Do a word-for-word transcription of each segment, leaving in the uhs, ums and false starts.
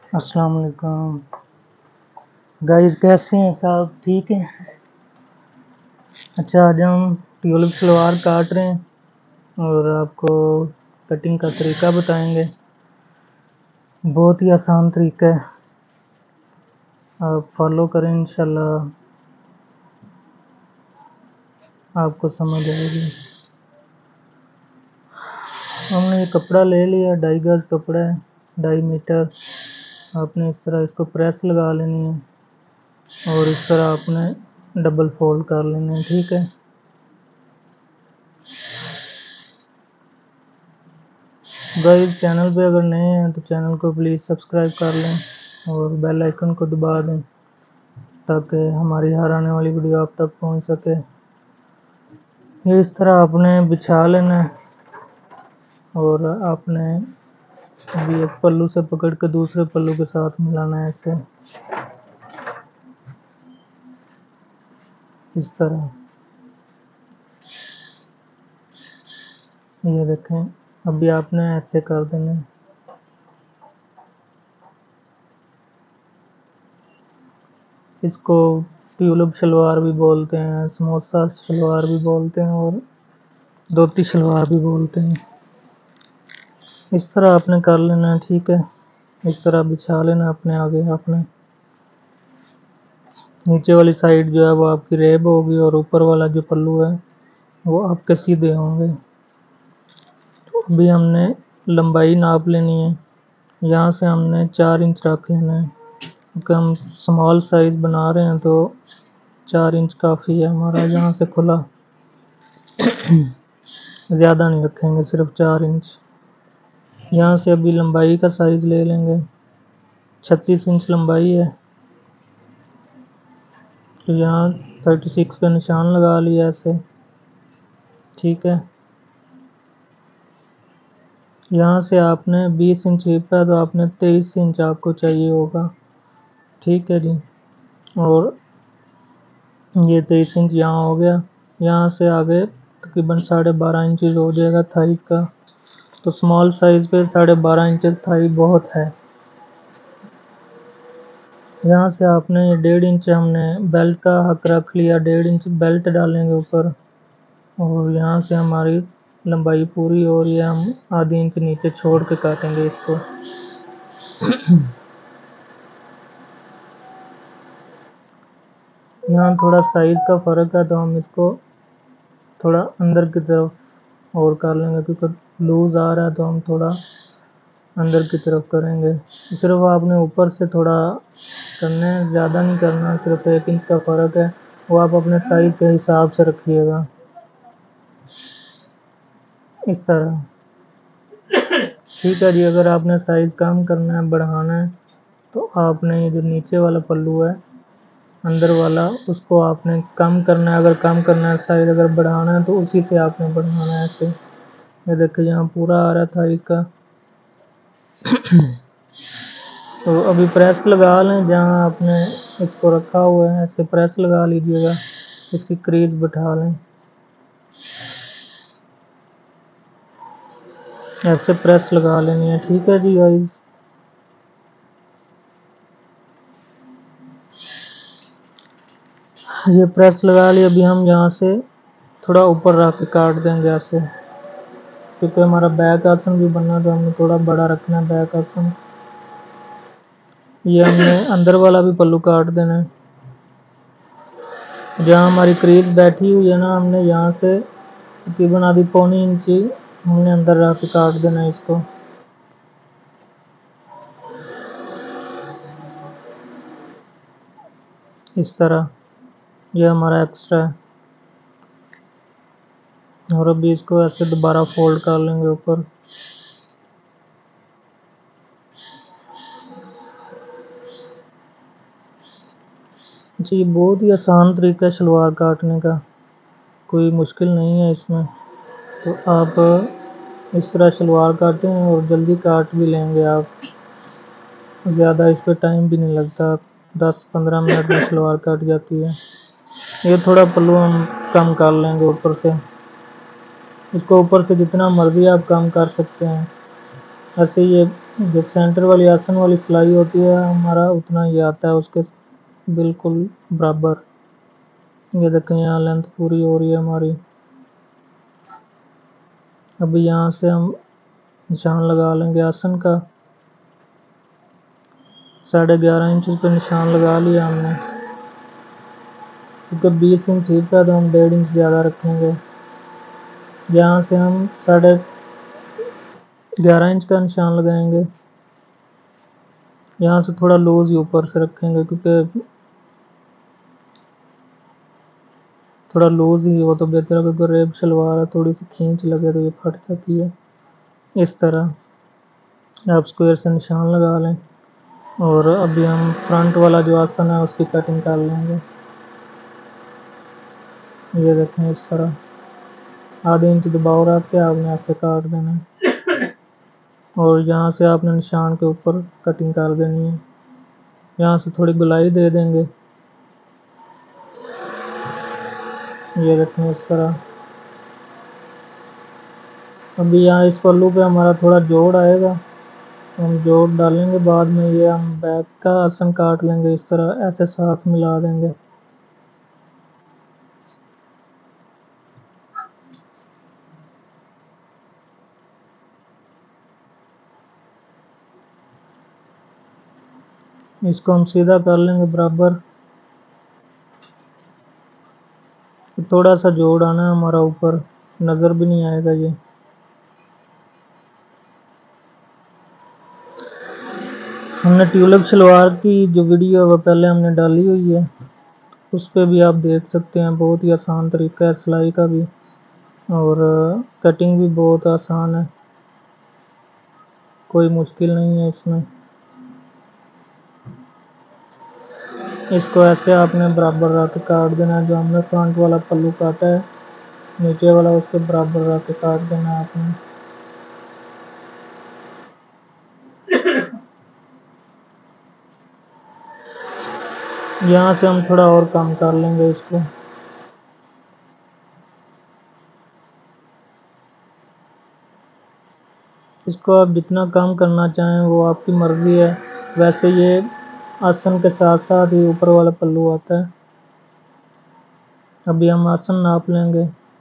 अस्सलाम वालेकुम गाइस, कैसे हैं सब? ठीक है। अच्छा, आज हम ट्यूलिप सलवार काट रहे हैं और आपको कटिंग का तरीका बताएंगे। बहुत ही आसान तरीका है, आप फॉलो करें, इंशाल्लाह आपको समझ आएगी। हमने ये कपड़ा ले लिया, ढाई गज कपड़ा है, ढाई मीटर। आपने इस तरह इसको प्रेस लगा लेनी है और इस तरह आपने डबल फोल्ड कर लेना है, ठीक है। गाइस, चैनल पे अगर नए हैं तो चैनल को प्लीज़ सब्सक्राइब कर लें और बेल आइकन को दबा दें ताकि हमारी हर आने वाली वीडियो आप तक पहुंच सके। ये इस तरह आपने बिछा लेना है और आपने अभी एक पल्लू से पकड़ के दूसरे पल्लू के साथ मिलाना है, ऐसे इस तरह। ये देखें, अभी आपने ऐसे कर देना है। इसको ट्यूलिप शलवार भी बोलते हैं, समोसा शलवार भी बोलते हैं और धोती शलवार भी बोलते हैं। इस तरह आपने कर लेना है, ठीक है। इस तरह बिछा लेना अपने आगे। आपने नीचे वाली साइड जो है वो आपकी रेब होगी और ऊपर वाला जो पल्लू है वो आपके सीधे होंगे। तो अभी हमने लंबाई नाप लेनी है। यहाँ से हमने चार इंच रख लेना है क्योंकि हम स्मॉल साइज़ बना रहे हैं, तो चार इंच काफ़ी है हमारा। यहाँ से खुला ज़्यादा नहीं रखेंगे, सिर्फ चार इंच। यहाँ से अभी लंबाई का साइज़ ले लेंगे, छत्तीस इंच लंबाई है, तो यहाँ थर्टी सिक्स पे निशान लगा लिया ऐसे, ठीक है। यहाँ से आपने बीस इंच हिप है तो आपने तेईस इंच आपको चाहिए होगा, ठीक है जी। और ये तेईस इंच यहाँ हो गया। यहाँ से आगे तकरीबन साढ़े बारह इंचज़ हो जाएगा थाइस का। तो स्मॉल साइज़ पे साढ़े बारह इंचज़ थाई बहुत है। यहाँ से आपने डेढ़ इंच हमने बेल्ट का हक रख लिया, डेढ़ इंच बेल्ट डालेंगे ऊपर और यहाँ से हमारी लंबाई पूरी। और ये हम आधी इंच नीचे छोड़ के काटेंगे इसको। यहाँ थोड़ा साइज़ का फ़र्क है तो हम इसको थोड़ा अंदर की तरफ और कर लेंगे, क्योंकि लूज़ आ रहा है तो हम थोड़ा अंदर की तरफ करेंगे। सिर्फ आपने ऊपर से थोड़ा करना है, ज़्यादा नहीं करना, सिर्फ एक इंच का फ़र्क है, वो आप अपने साइज़ के हिसाब से रखिएगा, इस तरह, ठीक है जी। अगर आपने साइज़ कम करना है, बढ़ाना है, तो आपने ये जो नीचे वाला पल्लू है अंदर वाला, उसको आपने कम करना है। अगर कम करना है साइज़, अगर बढ़ाना है तो उसी से आपने बढ़ाना है ऐसे। ये देखिए यहाँ पूरा आ रहा था इसका। तो अभी प्रेस लगा लें, जहाँ आपने इसको रखा हुआ है ऐसे प्रेस लगा लीजिएगा, इसकी क्रीज बिठा लें, ऐसे प्रेस लगा लेनी है, ठीक है जी गाइस। ये प्रेस लगा ली। अभी हम यहाँ से थोड़ा ऊपर रख के काट देंगे ऐसे, क्योंकि हमारा बैक आसन भी बनना, तो हमने थोड़ा बड़ा रखना है बैक आसन। ये हमने अंदर वाला भी पल्लू काट देना है। जहाँ हमारी क्रीज बैठी हुई है ना, हमने यहाँ से तकरीबन आधी पौनी इंची हमने अंदर रख के काट देना है इसको, इस तरह। ये हमारा एक्स्ट्रा है और अभी इसको ऐसे दोबारा फोल्ड कर लेंगे ऊपर। जी, बहुत ही आसान तरीका है शलवार काटने का, कोई मुश्किल नहीं है इसमें। तो आप इस तरह शलवार काटें और जल्दी काट भी लेंगे आप, ज़्यादा इस पर टाइम भी नहीं लगता, दस पंद्रह मिनट में शलवार कट जाती है। ये थोड़ा पल्लू हम कम कर लेंगे ऊपर से, इसको ऊपर से जितना मर्ज़ी आप कम कर सकते हैं। ऐसे ये जो सेंटर वाली आसन वाली सिलाई होती है हमारा उतना ही आता है उसके बिल्कुल बराबर। ये देखें यहाँ लेंथ पूरी हो रही है हमारी। अभी यहाँ से हम निशान लगा लेंगे आसन का। साढ़े ग्यारह इंच पे निशान लगा लिया हमने, क्योंकि बीस इंच हिप है तो हम डेढ़ इंच ज़्यादा रखेंगे। यहाँ से हम साढ़े ग्यारह इंच का निशान लगाएंगे। यहाँ से थोड़ा लूज ही ऊपर से रखेंगे, क्योंकि थोड़ा लूज ही हो तो बेहतर है, क्योंकि रेब शलवार है थोड़ी सी खींच लगे तो ये फट जाती है। इस तरह आप स्क्वायर से निशान लगा लें और अभी हम फ्रंट वाला जो आसन है उसकी कटिंग कर लेंगे। ये देखें इस तरह आधे इंच दबाव रख के आपने ऐसे काट देना है और यहाँ से आपने निशान के ऊपर कटिंग कर देनी है। यहाँ से थोड़ी गोलाई दे देंगे। ये देखें इस तरह। अभी यहाँ इस पल्लू पे हमारा थोड़ा जोड़ आएगा, हम जोड़ डालेंगे बाद में। ये हम बैक का आसन काट लेंगे इस तरह, ऐसे साथ मिला देंगे। इसको हम सीधा कर लेंगे बराबर। थोड़ा सा जोड़ आना है हमारा ऊपर, नज़र भी नहीं आएगा ये। हमने ट्यूलिप शलवार की जो वीडियो है वो पहले हमने डाली हुई है, उस पर भी आप देख सकते हैं। बहुत ही आसान तरीका है सिलाई का भी और कटिंग भी बहुत आसान है, कोई मुश्किल नहीं है इसमें। इसको ऐसे आपने बराबर रख के काट देना है। जो हमने फ्रंट वाला पल्लू काटा है नीचे वाला उसके बराबर रख के काट देना है आपने। यहाँ से हम थोड़ा और कम कर लेंगे इसको। इसको आप जितना कम करना चाहें वो आपकी मर्ज़ी है। वैसे ये आसन के साथ साथ ही ऊपर वाला पल्लू आता है। अभी हम आसन नाप लेंगे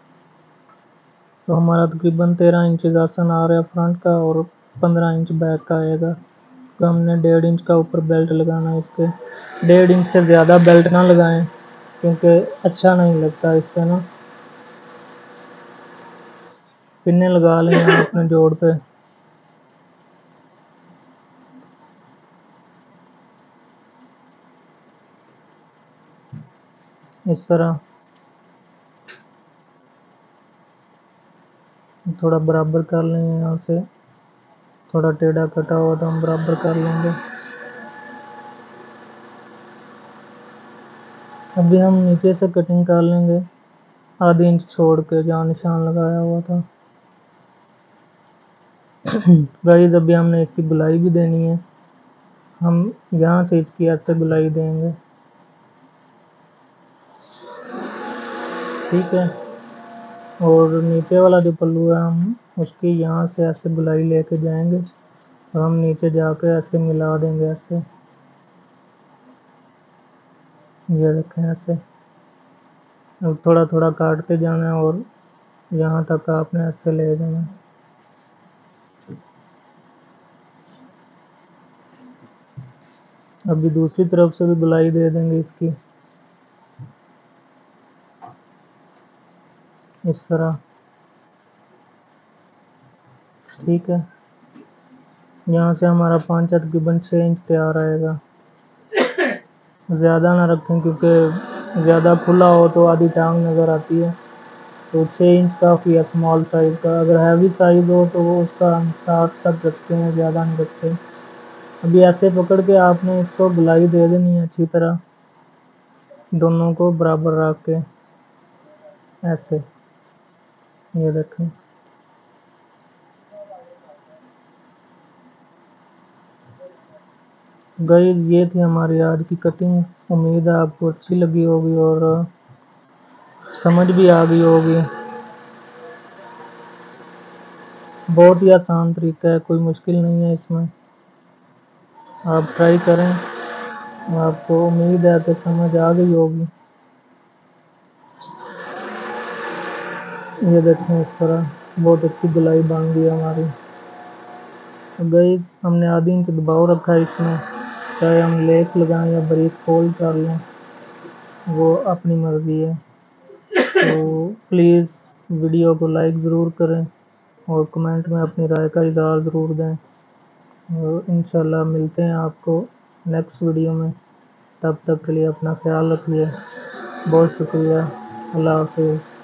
तो हमारा तकरीबन तेरह इंच आसन आ रहा है फ्रंट का और पंद्रह इंच बैक का आएगा। तो हमने डेढ़ इंच का ऊपर बेल्ट लगाना है इसके। डेढ़ इंच से ज़्यादा बेल्ट ना लगाएं, क्योंकि अच्छा नहीं लगता इससे ना। पिन्ने लगा लें यहाँ अपने जोड़ पे। इस तरह थोड़ा बराबर कर लेंगे। यहाँ से थोड़ा टेढ़ा कटा हुआ तो हम बराबर कर लेंगे। अभी हम नीचे से कटिंग कर लेंगे आधे इंच छोड़ के जहाँ निशान लगाया हुआ था। गाइस अभी हमने इसकी गोलाई भी देनी है। हम यहाँ से इसकी ऐसे गोलाई देंगे, ठीक है। और नीचे वाला जो पल्लू है हम उसकी यहाँ से ऐसे गोलाई लेके जाएंगे और हम नीचे जाके ऐसे मिला देंगे ऐसे। ये रखें ऐसे। अब थोड़ा थोड़ा काटते जाना है और यहाँ तक आपने ऐसे ले जाना है। अभी दूसरी तरफ से भी गोलाई दे देंगे इसकी, इस तरह, ठीक है। यहाँ से हमारा पांचा तकरीबन छः इंच तैयार आएगा। ज़्यादा ना रखें, क्योंकि ज़्यादा खुला हो तो आधी टांग नज़र आती है। तो छः इंच काफ़ी है स्मॉल साइज़ का। अगर हैवी साइज़ हो तो वो उसका हम सात तक रखते हैं, ज़्यादा नहीं रखते। अभी ऐसे पकड़ के आपने इसको गोलाई दे देनी है अच्छी तरह, दोनों को बराबर रख के ऐसे। ये देखें। गाइस ये थी हमारी आज की कटिंग। उम्मीद है आपको अच्छी लगी होगी और समझ भी आ गई होगी। बहुत ही आसान तरीका है, कोई मुश्किल नहीं है इसमें। आप ट्राई करें, आपको उम्मीद है कि समझ आ गई होगी। ये देखें इस तरह बहुत अच्छी गोलाई बन गई हमारी। तो गाइस हमने आधी इंच दबाव रखा है इसमें, चाहे हम लेस लगाएं या ब्रीफ फोल्ड कर लें वो अपनी मर्ज़ी है। तो प्लीज़ वीडियो को लाइक ज़रूर करें और कमेंट में अपनी राय का इज़हार ज़रूर दें। और इंशाल्लाह मिलते हैं आपको नेक्स्ट वीडियो में। तब तक के लिए अपना ख्याल रखिए। बहुत शुक्रिया। अल्लाह हाफ़िज़।